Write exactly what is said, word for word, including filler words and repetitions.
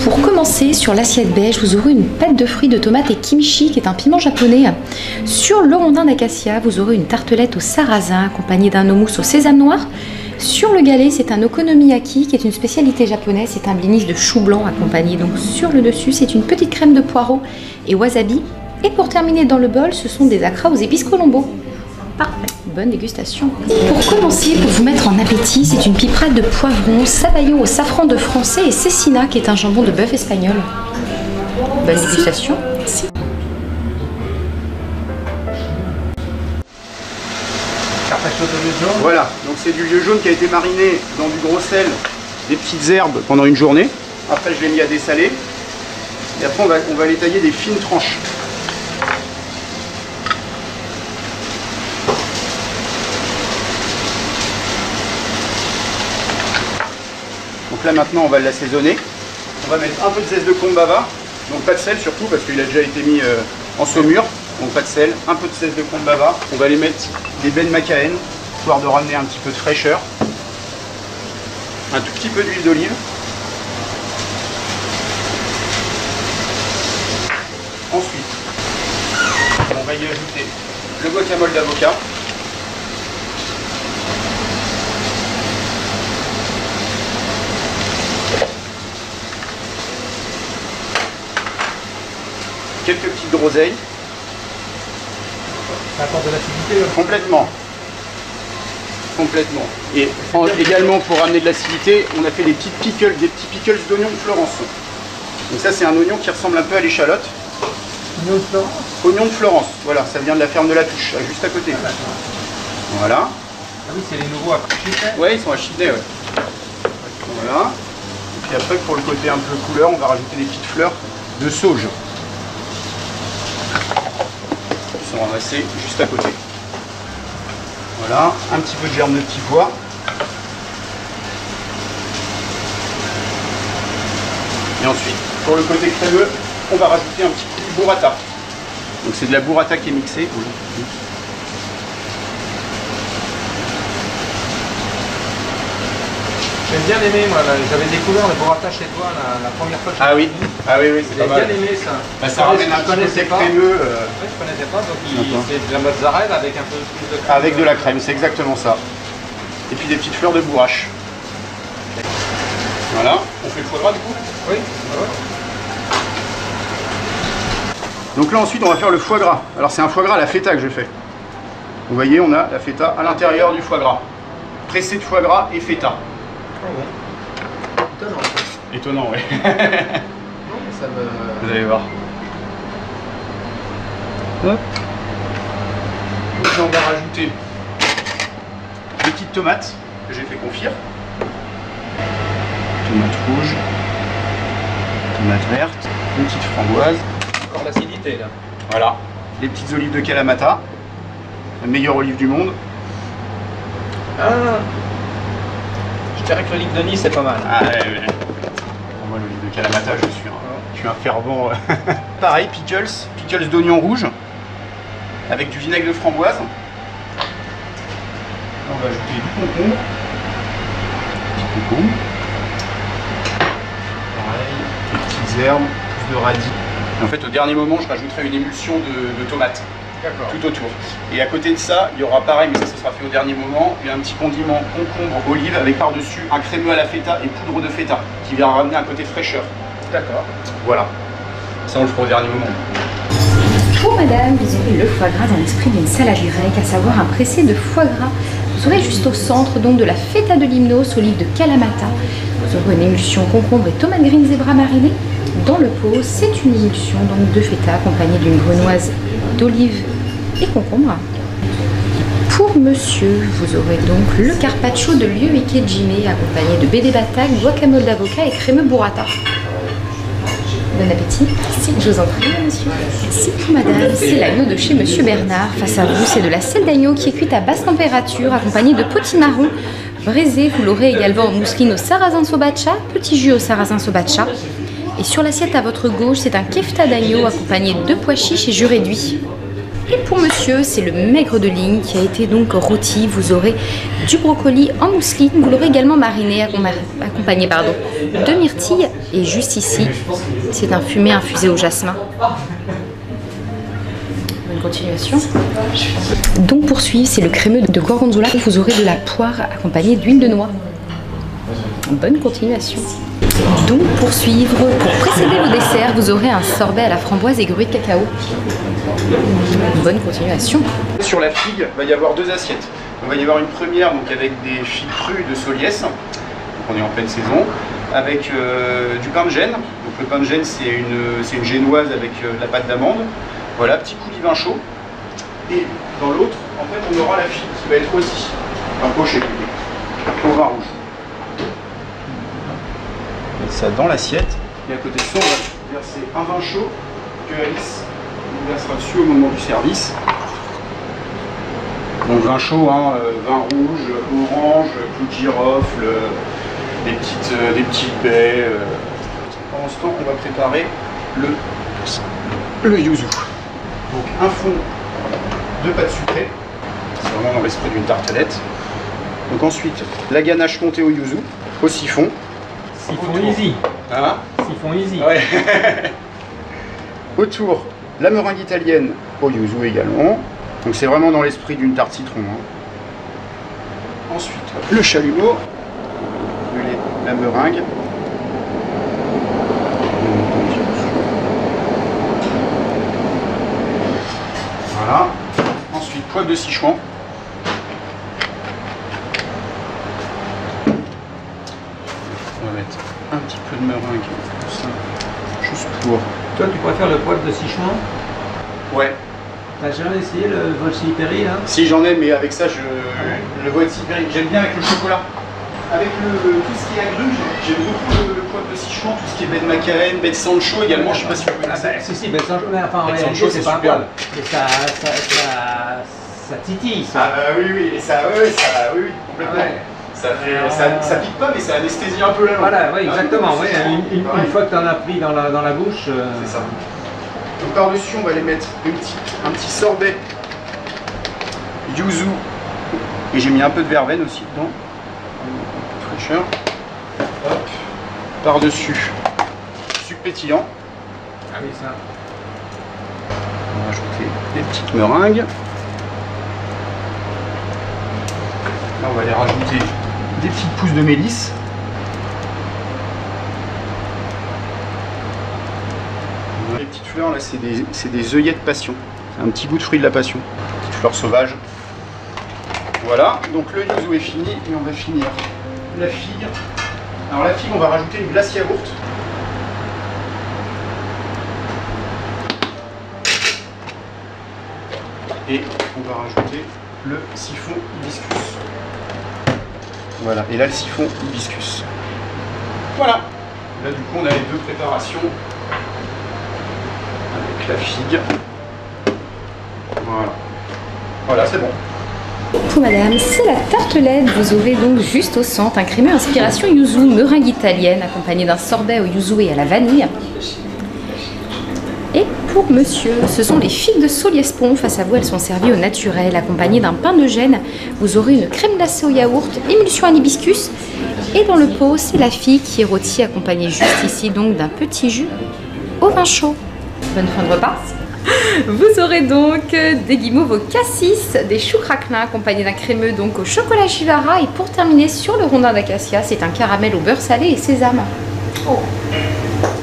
Pour commencer, sur l'assiette beige, vous aurez une pâte de fruits de tomates et kimchi, qui est un piment japonais. Sur le rondin d'acacia, vous aurez une tartelette au sarrasin, accompagnée d'un houmous au sésame noir. Sur le galet, c'est un okonomiyaki, qui est une spécialité japonaise. C'est un blinis de chou blanc accompagné. Donc sur le dessus, c'est une petite crème de poireau et wasabi. Et pour terminer dans le bol, ce sont des acras aux épices colombo. Parfait. Bonne dégustation. Pour commencer, pour vous mettre en appétit, c'est une piperade de poivron, sabayon au safran de français et cecina, qui est un jambon de bœuf espagnol. Bonne dégustation. Merci. Voilà, donc c'est du lieu jaune qui a été mariné dans du gros sel, des petites herbes pendant une journée. Après je l'ai mis à dessaler. Et après on va, on va les tailler des fines tranches. Donc là maintenant on va l'assaisonner. On va mettre un peu de zeste de kombava, donc pas de sel surtout parce qu'il a déjà été mis euh, en saumure. Donc pas de sel, un peu de zeste de kombava. On va les mettre des baies de macaen, histoire de ramener un petit peu de fraîcheur. Un tout petit peu d'huile d'olive. Ensuite, on va y ajouter le guacamole d'avocat. Quelques petites groseilles. Ça apporte de l'acidité. Complètement. Complètement. Et en, également pour ramener de l'acidité, on a fait des petites pickles, des petits pickles d'oignons de Florence. Donc ça c'est un oignon qui ressemble un peu à l'échalote. Oignon de Florence. Oignon de Florence, voilà, ça vient de la ferme de la Touche, juste à côté. Ah, voilà. Ah oui, c'est les nouveaux à Chidney. Ouais, ils sont à Chidney, ouais. Voilà. Et puis après, pour le côté un peu couleur, on va rajouter des petites fleurs de sauge. Ils sont ramassés juste à côté. Voilà, un petit peu de germe de petits pois. Et ensuite, pour le côté crémeux, on va rajouter un petit peu de burrata. Donc c'est de la burrata qui est mixée. J'ai bien aimé, moi, j'avais découvert le burrata chez toi la, la première fois que j'ai Ah oui, ah oui, oui, c'est J'ai pas mal. bien aimé ça. Bah, ça ramène un petit côté crémeux. Euh... Ouais, je connaissais pas, donc c'est de la mozzarella avec un peu plus de crème. Avec de la crème, c'est exactement ça. Et puis des petites fleurs de bourrache. Voilà, on fait le foie gras du coup. Oui, ouais. Donc là ensuite on va faire le foie gras. Alors c'est un foie gras à la feta que je fais. Vous voyez, on a la feta à l'intérieur du foie gras. Pressé de foie gras et feta. Oh bon. Étonnant. Étonnant, oui. Non, mais ça me... Vous allez voir. Hop. Donc là on va rajouter des petites tomates que j'ai fait confire. Tomate rouge, tomate verte, une petite framboise. Encore l'acidité là. Voilà, les petites olives de Kalamata, la meilleure olive du monde. Ah, je dirais que l'olive de Nice c'est pas mal. Ah ouais, ouais. Pour moi l'olive de Kalamata, je suis un, je suis un fervent. Pareil, pickles, pickles d'oignons rouges avec du vinaigre de framboise. On va ajouter du concombre. Petit concombre. Pareil, des petites herbes, plus de radis. Et en fait, au dernier moment, je rajouterai une émulsion de, de tomates tout autour. Et à côté de ça, il y aura pareil, mais ça, ça sera fait au dernier moment, il y a un petit condiment concombre olive avec par-dessus un crémeux à la feta et poudre de feta qui vient ramener un côté fraîcheur. D'accord. Voilà. Ça, on le fera au dernier moment. Pour madame, vous aurez le foie gras dans l'esprit d'une salade grecque, à savoir un pressé de foie gras. Vous aurez juste au centre donc de la feta de limnos, olive de Kalamata. Vous aurez une émulsion concombre et tomate green zebra marinée. Dans le pot, c'est une émulsion donc de feta accompagnée d'une grenouille d'olive et concombre. Pour monsieur, vous aurez donc le carpaccio de Liuike Jime accompagné de bede batak, guacamole d'avocat et crémeux burrata. Bon appétit. Si, je vous en prie, monsieur. Si pour madame, c'est l'agneau de chez monsieur Bernard. Face à vous, c'est de la selle d'agneau qui est cuite à basse température, accompagnée de potimarron braisé. Vous l'aurez également en mousseline au sarrasin sobacha, petit jus au sarrasin sobacha. Et sur l'assiette à votre gauche, c'est un kefta d'agneau accompagné de pois chiches et jus réduit. Et pour monsieur, c'est le maigre de ligne qui a été donc rôti. Vous aurez du brocoli en mousseline. Vous l'aurez également mariné, accompagné pardon, de myrtille. Et juste ici, c'est un fumé infusé au jasmin. Bonne continuation. Donc pour suivre, c'est le crémeux de gorgonzola. Vous aurez de la poire accompagnée d'huile de noix. Bonne continuation. Donc pour suivre, pour précéder vos desserts, vous aurez un sorbet à la framboise et gruau de cacao. Bonne continuation. Sur la figue, il va y avoir deux assiettes. On va y avoir une première donc avec des figues crues de Soliès, donc on est en pleine saison, avec euh, du pain de gêne. Donc le pain de gêne, c'est une, c'est une génoise avec euh, de la pâte d'amande. Voilà, petit coulis vin chaud. Et dans l'autre, en fait, on aura la figue qui va être aussi un pochet au vin rouge. Ça dans l'assiette, et à côté de ça on va verser un vin chaud que Alice nous versera dessus au moment du service. Donc vin chaud, hein, euh, vin rouge, orange, clou de girofle, euh, des petites, euh, des petites baies. Euh. Pendant ce temps on va préparer le, le yuzu. Donc un fond de pâte sucrée, c'est vraiment dans l'esprit d'une tartelette. Donc ensuite la ganache montée au yuzu, au siphon. Siphon easy. Hein? Siphon easy. Ouais. Autour, la meringue italienne au yuzu également. Donc c'est vraiment dans l'esprit d'une tarte citron. Hein. Ensuite, le chalumeau, la meringue. Voilà. Ensuite, poivre de Sichuan. On va mettre un petit peu de meringue, ça, juste pour... Toi, tu préfères le poivre de Sichuan? Ouais. T'as jamais essayé le Volsiperi là? Si, j'en ai, mais avec ça, je... le Volsiperi, j'aime bien avec le chocolat. Avec le, tout ce qui est agrumes, j'aime beaucoup le, le poivre de Sichuan, tout ce qui est baie de Macaen, baie de Sancho également, je sais pas si vous connaissez. Ah bah, si, si, baie de Sancho, mais enfin, baie de Sancho, c'est pas super. Mais ça, ça, ça, ça titille, ça. Ah euh, oui, oui, et ça, oui, ça, oui, oui, complètement. Ah ouais. Ça, fait, euh... ça, ça pique pas, mais ça anesthésie un peu la langue. Voilà, oui, exactement. Ah, oui, une, une, une fois que tu en as pris dans la, dans la bouche. Euh... C'est ça. Donc par-dessus, on va aller mettre une petite, un petit sorbet yuzu. Et j'ai mis un peu de verveine aussi dedans. Fraîcheur. Hop. Par-dessus, sucre pétillant. Ah oui, ça. On va rajouter des petites meringues. Là, on va aller rajouter des petites pousses de mélisse. Les petites fleurs, là, c'est des, des œillets de passion. C'est un petit goût de fruit de la passion. Petites fleurs sauvages. Voilà, donc le yuzu est fini et on va finir la figue. Alors la figue, on va rajouter une glace yaourt. Et on va rajouter le siphon hibiscus. Voilà, et là le siphon hibiscus. Voilà. Là du coup on a les deux préparations avec la figue. Voilà. Voilà, c'est bon. Pour madame, c'est la tartelette. Vous aurez donc juste au centre un crémeux inspiration yuzu, meringue italienne, accompagné d'un sorbet au yuzu et à la vanille. Et pour monsieur, ce sont les figues de Soliès-Pont. Face à vous, elles sont servies au naturel, accompagnées d'un pain de gêne. Vous aurez une crème glacée au yaourt, émulsion à l'hibiscus. Et dans le pot, c'est la figue qui est rôtie, accompagnée juste ici donc d'un petit jus au vin chaud. Bonne fin de repas. Vous aurez donc des guimauves au cassis, des choux craquelins accompagnés d'un crémeux donc au chocolat chivara. Et pour terminer sur le rondin d'acacia, c'est un caramel au beurre salé et sésame. Oh.